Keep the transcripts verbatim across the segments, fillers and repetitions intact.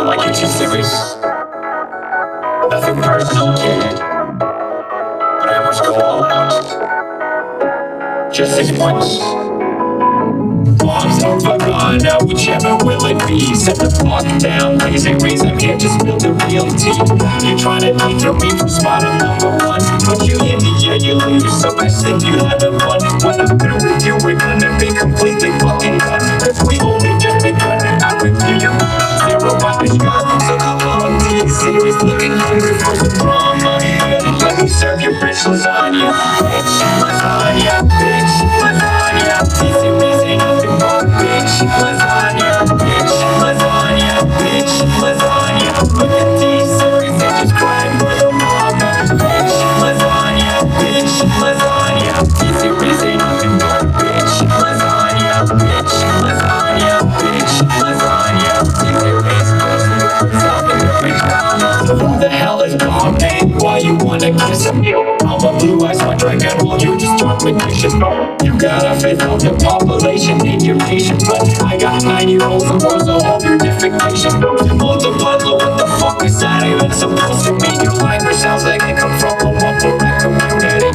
like you're too serious. Nothing personal, kid, but I must go all out. Just this once. Bombs over gone, now whichever will it be. Set the clock down, lazy reason can't just build a reality. You're trying to detour me from spot on number one, but you hit the yeah, you lose. So I said you haven't won. When I'm through with you, we're gonna be completely fucking done. Cause we only just begun. I review you, zero on the shot. So come on, take serious, looking hungry for some drama. Let me serve you rich lasagna. Bitch, lasagna, bitch, lasagna. Easy reason, nothing wrong, bitch, lasagna. Bitch, lasagna, bitch, lasagna. Look at these series, they just crying for the mama. Bitch, lasagna, bitch, lasagna. Easy reason, nothing wrong, bitch, lasagna. Bitch, lasagna, bitch, lasagna. Easy reason, nothing wrong. Who the hell is bomb, man? Why you wanna kiss him? I'm a blue eyes white dragon, while you just talk with dishes. You got a fifth of the population in your nation, but I got nine year olds and world's a whole purification. Multiply, what the fuck is that even supposed to mean? Your language sounds like it come from a upper community.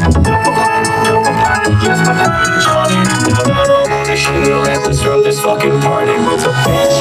Yes, but I'm Johnny. Now not all the sugar, let's throw this fucking party with a bitch.